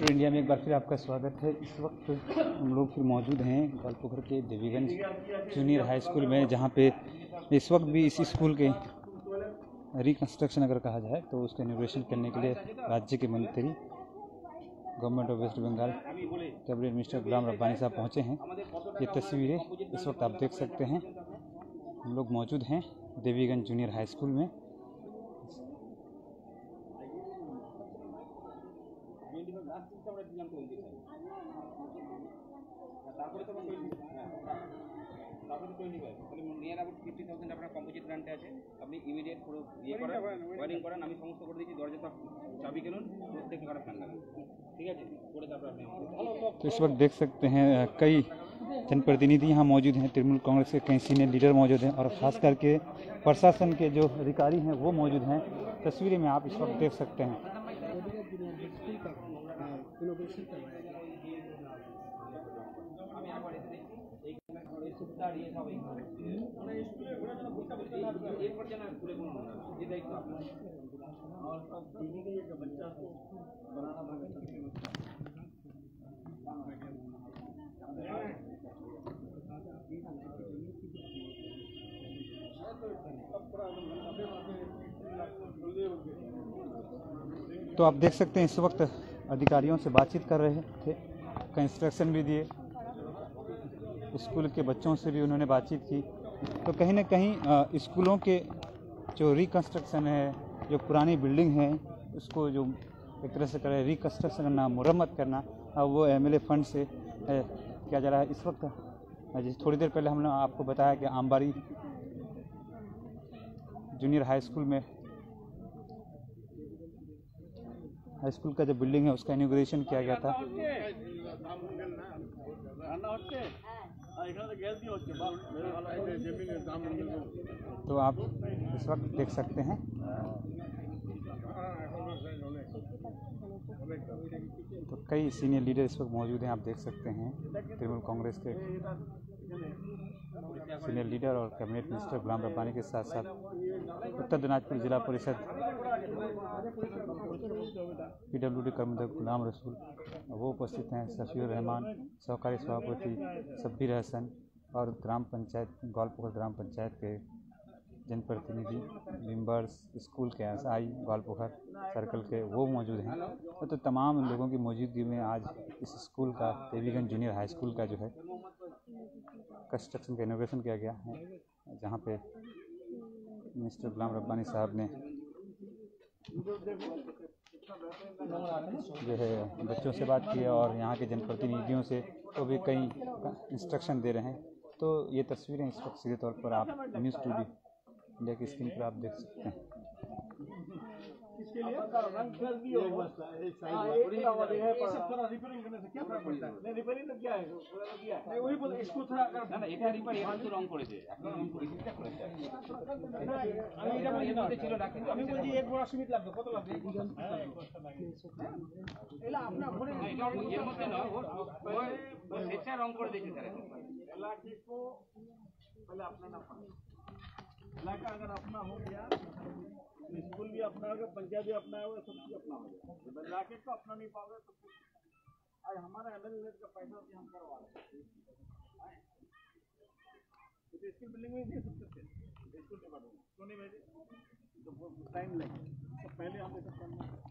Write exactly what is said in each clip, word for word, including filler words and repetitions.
Mister India में एक बार फिर आपका स्वागत है। इस वक्त हम लोग फिर मौजूद हैं ग्वालपोखर के देवीगंज जूनियर हाई स्कूल में, जहां पे इस वक्त भी इस स्कूल के रिकंस्ट्रक्शन अगर कहा जाए तो उसका इनॉग्रेशन करने के लिए राज्य के मंत्री government of West Bengal cabinet minister Ghulam Rabbani साहब पहुंचे हैं। ये तस्वीरें इस वक्त आप देख सकते हैं। हम लोग मौजूद हैं देवीगंज जूनियर हाई स्कूल में। কম্পোজিট গ্রান্টে আছে, আপনি ইমিডিয়েট পুরো ইয়ে করেন, ওয়ারিং করেন, আমি সমস্ত করে দিচ্ছি। দরজাটা চাবি কিনুন, প্রত্যেক ঘরে ফ্যান লাগান, ঠিক আছে? করে তারপর আপনি। तो इस वक्त देख सकते हैं कई जनप्रतिनिधि यहाँ मौजूद हैं, तृणमूल कांग्रेस के कई सीनियर लीडर मौजूद हैं और खास करके प्रशासन के जो अधिकारी हैं वो मौजूद हैं। तस्वीरें में आप इस वक्त देख सकते हैं। तो आप देख सकते हैं इस वक्त अधिकारियों से बातचीत कर रहे थे, इंस्ट्रक्शन भी दिए, स्कूल के बच्चों से भी उन्होंने बातचीत की। तो कहीं ना कहीं स्कूलों के जो रिकंस्ट्रक्शन है, जो पुरानी बिल्डिंग है, उसको जो एक तरह से करें रिकंस्ट्रक्शन करना, मुरम्मत करना, वो एमएलए फंड से किया जा रहा है। इस वक्त जिस थोड़ी देर पहले हमने आपको बताया कि आमबारी जूनियर हाई स्कूल में हाई स्कूल का जो बिल्डिंग है उसका इनॉग्रेशन किया गया था। तो आप इस वक्त देख सकते हैं तो कई सीनियर लीडर इस वक्त मौजूद हैं। आप देख सकते हैं तृणमूल कांग्रेस के सीनियर लीडर और कैबिनेट मिनिस्टर गुलाम रब्बानी के साथ साथ उत्तर दिनाजपुर जिला परिषद पीडब्ल्यूडी कर्मचारी गुलाम रसूल वो उपस्थित हैं, शफीउर रहमान, सहकारी सभापति शब्बीर हसन और ग्राम पंचायत ग्वालपोखर ग्राम पंचायत के जनप्रतिनिधि, मेंबर्स, स्कूल के एसआई ग्वालपोखर सर्कल के वो मौजूद हैं। तो तमाम लोगों की मौजूदगी में आज इस स्कूल का देवीगंज जूनियर हाई स्कूल का जो है कंस्ट्रक्शन का इनॉग्रेशन किया गया है, जहाँ पे मिनिस्टर गुलाम रब्बानी साहब ने जो है बच्चों से बात की है और यहाँ के जनप्रतिनिधियों से तो भी कई इंस्ट्रक्शन दे रहे हैं। तो ये तस्वीरें इस वक्त सीधे तौर पर आप न्यूज़ टू डी इंडिया की स्क्रीन पर आप देख सकते हैं। इलाका अगर अपना हो गया, स्कूल भी अपना होगा, पंचायत भी अपना होगा, सब चीज अपना हो गया। इलाके को अपना नहीं पाओगे तो आज हमारा एमएलए का पैसा भी हम करवा रहे हैं। तो स्कूल बिल्डिंग में भेज सकते थे, स्कूल डिपार्टमेंट क्यों नहीं भेजे? तो टाइम लगे, तो पहले हम ऐसा करना है।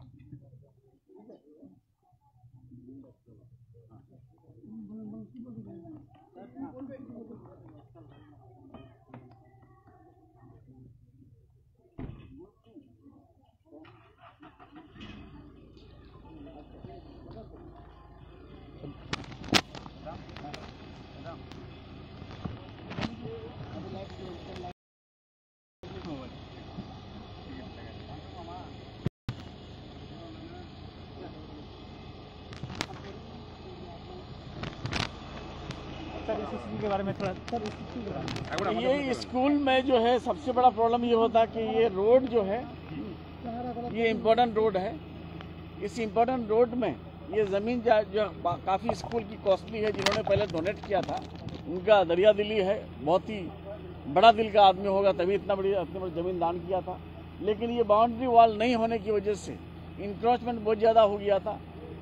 के बारे में थोड़ा सर, ये स्कूल में जो है सबसे बड़ा प्रॉब्लम ये होता है कि ये रोड जो है ये इम्पोर्टेंट रोड है। इस इम्पोर्टेंट रोड में ये ज़मीन जो काफ़ी स्कूल की कॉस्टली है, जिन्होंने पहले डोनेट किया था, उनका दरिया दिली है, बहुत ही बड़ा दिल का आदमी होगा तभी इतना बड़ी इतनी बड़ी ज़मीन दान किया था। लेकिन ये बाउंड्री वॉल नहीं होने की वजह से इंक्रोचमेंट बहुत ज़्यादा हो गया था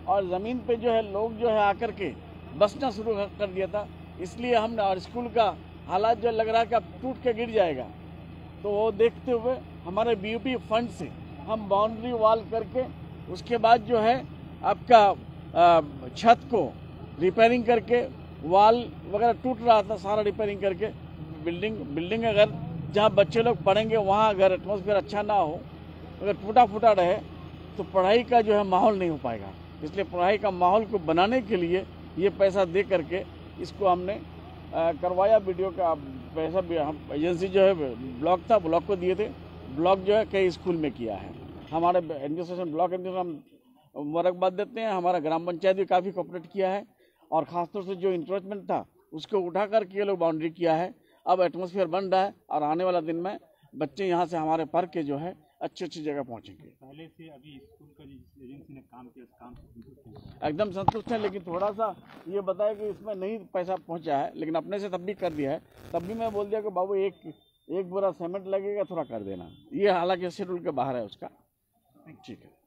और ज़मीन पे जो है लोग जो है आकर के बसना शुरू कर दिया था। इसलिए हमने, और स्कूल का हालात जो लग रहा है कि अब टूट के गिर जाएगा, तो वो देखते हुए हमारे बीयूपी फंड से हम बाउंड्री वॉल करके उसके बाद जो है आपका आ, छत को रिपेयरिंग करके, वॉल वगैरह टूट रहा था सारा रिपेयरिंग करके, बिल्डिंग बिल्डिंग अगर जहाँ बच्चे लोग पढ़ेंगे वहाँ अगर एटमॉस्फेयर अच्छा ना हो, अगर टूटा फूटा रहे तो पढ़ाई का जो है माहौल नहीं हो पाएगा। इसलिए पढ़ाई का माहौल को बनाने के लिए ये पैसा दे करके इसको हमने आ, करवाया। वीडियो का पैसा भी हम एजेंसी जो है ब्लॉक था, ब्लॉक को दिए थे। ब्लॉक जो है कई स्कूल में किया है। हमारे एडमिनिस्ट्रेशन, ब्लॉक एडमिनिस्ट्रेशन हम मुबारकबाद देते हैं। हमारा ग्राम पंचायत भी काफ़ी कोऑपरेट किया है और ख़ासतौर से जो इंक्रोचमेंट था उसको उठा करके ये लोग बाउंड्री किया है। अब एटमॉस्फेयर बन रहा है और आने वाला दिन में बच्चे यहाँ से हमारे पढ़ के जो है अच्छी अच्छी जगह पहुँचेंगे। पहले से अभी स्कूल का जिस एजेंसी ने काम किया, काम से एकदम संतुष्ट है, लेकिन थोड़ा सा ये बताया कि इसमें नहीं पैसा पहुँचा है, लेकिन अपने से तब भी कर दिया है। तब भी मैं बोल दिया कि बाबू एक एक बोरा सीमेंट लगेगा, थोड़ा कर देना। ये हालांकि शेड्यूल के बाहर है उसका। ठीक है।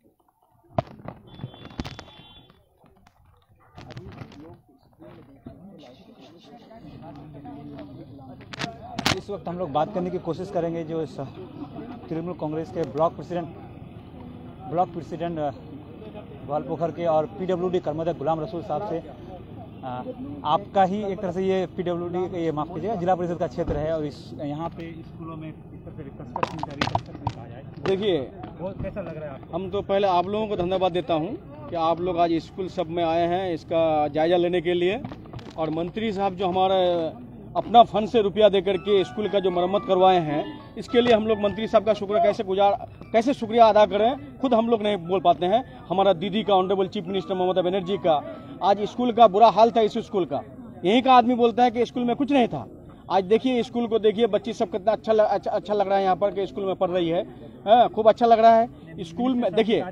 इस वक्त हम लोग बात करने की कोशिश करेंगे जो तृणमूल कांग्रेस के block president block president Goalpokhar के और पीडब्ल्यूडी कर्मदक गुलाम रसूल साहब से। आ, आपका ही एक तरह से ये पीडब्ल्यूडी, ये माफ़ कीजिएगा, जिला परिषद का क्षेत्र है और इस यहाँ पे स्कूलों में इस तरह से रिकंस्ट्रक्शन का रिकंस्ट्रक्शन कहा जाए, देखिए बहुत कैसा लग रहा है आपको? हम तो पहले आप लोगों को धन्यवाद देता हूं कि आप लोग आज स्कूल सब में आए हैं इसका जायजा लेने के लिए। और मंत्री साहब जो हमारे अपना फंड से रुपया दे करके स्कूल का जो मरम्मत करवाए हैं, इसके लिए हम लोग मंत्री साहब का शुक्र कैसे गुजार कैसे शुक्रिया अदा करें, खुद हम लोग नहीं बोल पाते हैं। हमारा दीदी का, honourable chief minister Mamata Banerjee का, आज स्कूल का बुरा हाल था। इस स्कूल का यहीं का आदमी बोलता है कि स्कूल में कुछ नहीं था। आज देखिए स्कूल को, देखिए बच्ची सब कितना अच्छा लग, अच्छा, अच्छा लग रहा है यहाँ पर कि स्कूल में पढ़ रही है। हाँ, खूब अच्छा लग रहा है स्कूल में। देखिए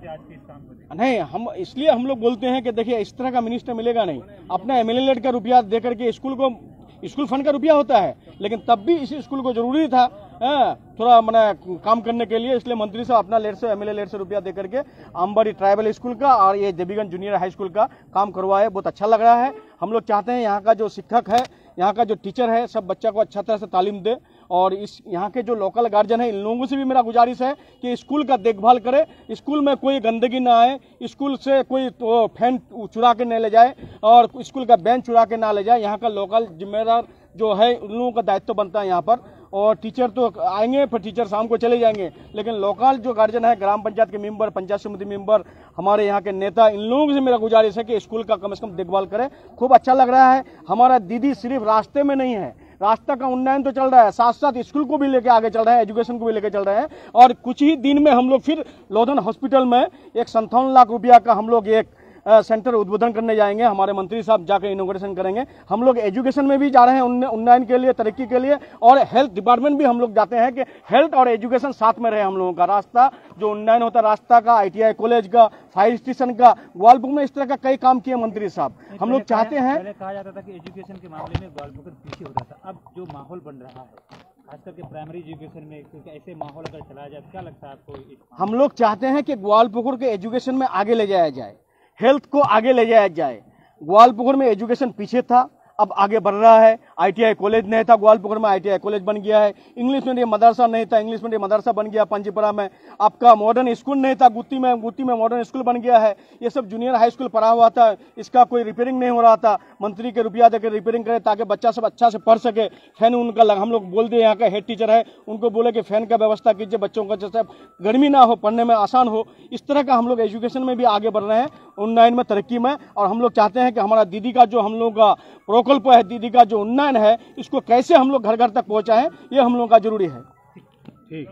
नहीं, हम इसलिए हम लोग बोलते हैं कि देखिए इस तरह का मिनिस्टर मिलेगा नहीं। अपना एमएलए का रुपया दे करके स्कूल को, स्कूल फंड का रुपया होता है, लेकिन तब भी इस स्कूल को जरूरी था आ, थोड़ा मैंने काम करने के लिए। इसलिए मंत्री साहब अपना लेट से, एमएलए लेट से रुपया दे करके आमबाड़ी ट्राइबल स्कूल का और ये देवीगंज जूनियर हाई स्कूल का काम करवाए। बहुत अच्छा लग रहा है। हम लोग चाहते हैं यहाँ का जो शिक्षक है, यहाँ का जो टीचर है, सब बच्चा को अच्छा तरह से तालीम दे। और इस यहाँ के जो लोकल गार्जियन है, इन लोगों से भी मेरा गुजारिश है कि स्कूल का देखभाल करे, स्कूल में कोई गंदगी ना आए, स्कूल से कोई तो फैन चुरा के नहीं ले जाए और स्कूल का बेंच चुरा के ना ले जाए। यहाँ का लोकल जिम्मेदार जो है, उन लोगों का दायित्व बनता है यहाँ पर। और टीचर तो आएंगे, फिर टीचर शाम को चले जाएंगे, लेकिन लोकल जो गार्जियन है, ग्राम पंचायत के मेंबर, पंचायत समिति मेंबर, हमारे यहाँ के नेता, इन लोगों से मेरा गुजारिश है कि स्कूल का कम से कम देखभाल करें। खूब अच्छा लग रहा है। हमारा दीदी सिर्फ रास्ते में नहीं है, रास्ता का उन्नयन तो चल रहा है, साथ साथ स्कूल को भी लेके आगे चल रहे हैं, एजुकेशन को भी लेके चल रहे हैं। और कुछ ही दिन में हम लोग फिर लोधन हॉस्पिटल में एक संतावन लाख रुपया का हम लोग एक सेंटर उद्बोधन करने जाएंगे। हमारे मंत्री साहब जाकर इनोग्रेशन करेंगे। हम लोग एजुकेशन में भी जा रहे हैं, उन्नयन के लिए, तरक्की के लिए। और हेल्थ डिपार्टमेंट भी हम लोग जाते हैं कि हेल्थ और एजुकेशन साथ में रहे। हम लोगों का रास्ता जो उन्नयन होता है, रास्ता का, आईटीआई कॉलेज का, फायर स्टेशन का, ग्वालपुर में इस तरह का कई काम किए मंत्री साहब। हम लोग चाहते हैं, पहले कहा जाता था कि एजुकेशन के मामले में ग्वालपुर पीछे होता था, अब जो माहौल बन रहा है खास करके प्राइमरी एजुकेशन में, क्योंकि ऐसे माहौल अगर चलाया जाए, क्या लगता है आपको? हम लोग चाहते हैं कि ग्वालपुर के एजुकेशन में आगे ले जाया जाए, हेल्थ को आगे ले जाया जाए। ग्वालपुर में एजुकेशन पीछे था, अब आगे बढ़ रहा है। आईटीआई कॉलेज नहीं था, ग्वालपुर में आईटीआई कॉलेज बन गया है। इंग्लिश मीडियम मदरसा नहीं था, इंग्लिश मीडियम मदरसा बन गया। पंजीपुरा में आपका मॉडर्न स्कूल नहीं था, गुत्ती में गुत्ती में मॉडर्न स्कूल बन गया है। ये सब जूनियर हाई स्कूल पढ़ा हुआ था, इसका कोई रिपेयरिंग नहीं हो रहा था। मंत्री के रुपया देकर रिपेयरिंग करे ताकि बच्चा सब अच्छा से पढ़ सके। फैन उनका लग, हम लोग बोल दिए, यहाँ का हेड टीचर है, उनको बोले कि फैन का व्यवस्था कीजिए, बच्चों का जैसे गर्मी ना हो, पढ़ने में आसान हो। इस तरह का हम लोग एजुकेशन में भी आगे बढ़ रहे हैं, उन्नयन में, तरक्की में। और हम लोग चाहते हैं कि हमारा दीदी का जो हम लोग का प्रकल्प है, दीदी का जो उन्नयन है, इसको कैसे हम लोग घर घर तक पहुंचाएं, ये हम लोगों का जरूरी है। ठीक।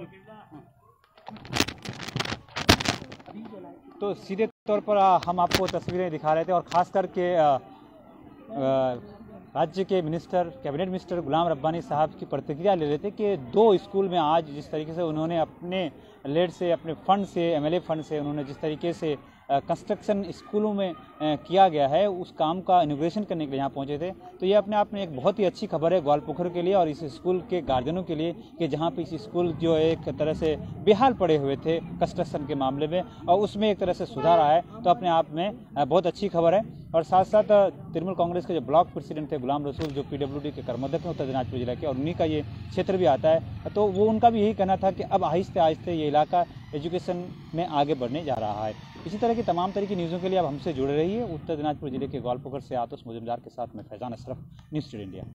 तो सीधे तौर पर हम आपको तस्वीरें दिखा रहे थे और ख़ास करके राज्य के minister, cabinet minister Ghulam Rabbani साहब की प्रतिक्रिया ले रहे थे कि दो स्कूल में आज जिस तरीके से उन्होंने अपने लेड से, अपने फंड से, एमएलए फंड से उन्होंने जिस तरीके से कंस्ट्रक्शन स्कूलों में किया गया है, उस काम का इनोग्रेशन करने के लिए यहाँ पहुँचे थे। तो ये अपने आप में एक बहुत ही अच्छी खबर है ग्वालपोखर के लिए और इस स्कूल के गार्जियनों के लिए कि जहाँ पे इस स्कूल जो एक तरह से बेहाल पड़े हुए थे कंस्ट्रक्शन के मामले में और उसमें एक तरह से सुधार आया है, तो अपने आप में बहुत अच्छी खबर है। और साथ साथ तृणमूल कांग्रेस के जो ब्लॉक प्रेसिडेंट थे गुलाम रसूल, जो पीडब्ल्यूडी के कर्मोदक हैं उत्तर दिनाजपुर जिला के और उन्हीं का ये क्षेत्र भी आता है, तो वो उनका भी यही कहना था कि अब आहिस्ते आहिस्ते ये इलाका एजुकेशन में आगे बढ़ने जा रहा है। इसी तरह की तमाम तरह की न्यूज़ों के लिए आप हमसे जुड़े रहिए। उत्तर दिनाजपुर जिले के ग्वालपोखर से आतुष मुजमदार के साथ मैं Faizan Ashraf, News Today India.